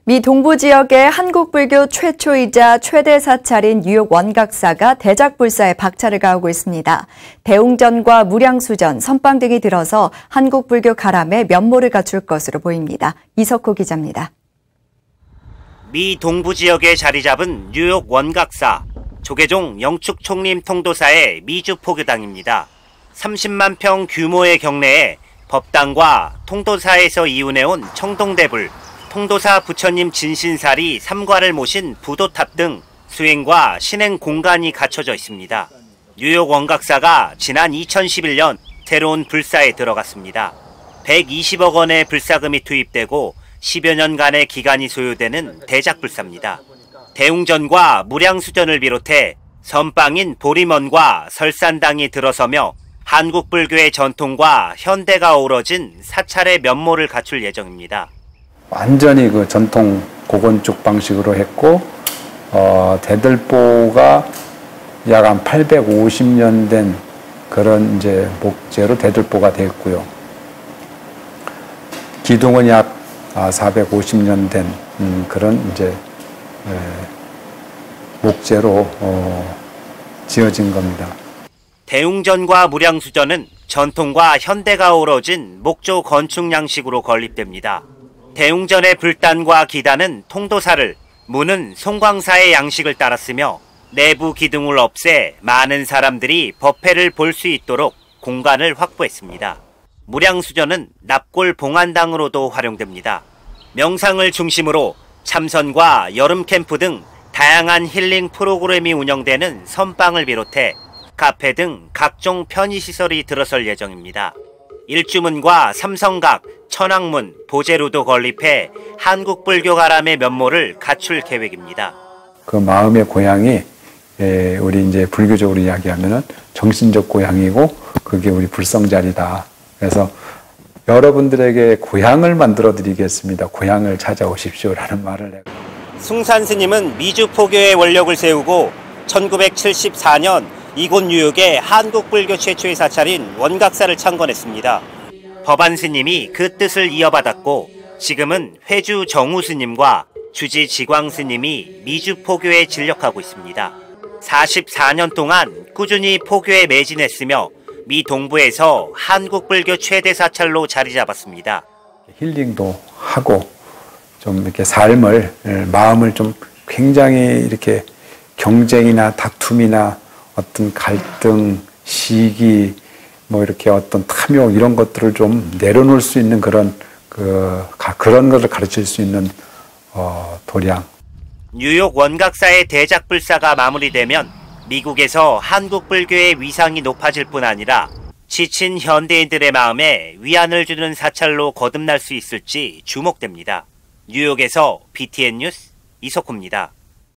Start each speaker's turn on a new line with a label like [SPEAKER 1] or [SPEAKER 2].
[SPEAKER 1] 미 동부 지역의 한국 불교 최초이자 최대 사찰인 뉴욕 원각사가 대작불사에 박차를 가하고 있습니다. 대웅전과 무량수전, 선빵 등이 들어서 한국 불교 가람에 면모를 갖출 것으로 보입니다. 이석호 기자입니다.
[SPEAKER 2] 미 동부 지역에 자리 잡은 뉴욕 원각사, 조계종 영축총림 통도사의 미주 포교당입니다. 30만 평 규모의 경내에 법당과 통도사에서 이윤해온 청동대불, 통도사 부처님 진신살이 3과를 모신 부도탑 등 수행과 신행 공간이 갖춰져 있습니다. 뉴욕 원각사가 지난 2011년 새로운 불사에 들어갔습니다. 120억 원의 불사금이 투입되고 10여 년간의 기간이 소요되는 대작불사입니다. 대웅전과 무량수전을 비롯해 선빵인 보리먼과 설산당이 들어서며 한국 불교의 전통과 현대가 어우러진 사찰의 면모를 갖출 예정입니다.
[SPEAKER 3] 완전히 그 전통 고건축 방식으로 했고, 대들보가 약 한 850년 된 그런 이제 목재로 대들보가 되었고요. 기둥은 약 450년 된 그런 이제 목재로 지어진 겁니다.
[SPEAKER 2] 대웅전과 무량수전은 전통과 현대가 어우러진 목조 건축 양식으로 건립됩니다. 대웅전의 불단과 기단은 통도사를, 문은 송광사의 양식을 따랐으며 내부 기둥을 없애 많은 사람들이 법회를 볼 수 있도록 공간을 확보했습니다. 무량수전은 납골 봉안당으로도 활용됩니다. 명상을 중심으로 참선과 여름 캠프 등 다양한 힐링 프로그램이 운영되는 선빵을 비롯해 카페 등 각종 편의시설이 들어설 예정입니다. 일주문과 삼성각, 천왕문, 보제루도 건립해 한국 불교 가람의 면모를 갖출 계획입니다.
[SPEAKER 3] 그 마음의 고향이 우리 이제 불교적으로 이야기하면은 정신적 고향이고 그게 우리 불성자리다. 그래서 여러분들에게 고향을 만들어 드리겠습니다. 고향을 찾아오십시오라는 말을 해요.
[SPEAKER 2] 숭산 스님은 미주 포교의 원력을 세우고 1974년 이곳 뉴욕에 한국 불교 최초의 사찰인 원각사를 창건했습니다. 법안 스님이 그 뜻을 이어받았고 지금은 회주 정우 스님과 주지 지광 스님이 미주 포교에 진력하고 있습니다. 44년 동안 꾸준히 포교에 매진했으며 미 동부에서 한국 불교 최대 사찰로 자리 잡았습니다.
[SPEAKER 3] 힐링도 하고 좀 이렇게 삶을, 마음을 좀 굉장히 이렇게 경쟁이나 다툼이나 어떤 갈등, 시기, 뭐 이렇게 어떤 탐욕 이런 것들을 좀 내려놓을 수 있는 그런 것을 가르칠 수 있는 도량.
[SPEAKER 2] 뉴욕 원각사의 대작불사가 마무리되면 미국에서 한국 불교의 위상이 높아질 뿐 아니라 지친 현대인들의 마음에 위안을 주는 사찰로 거듭날 수 있을지 주목됩니다. 뉴욕에서 BTN 뉴스 이석호입니다.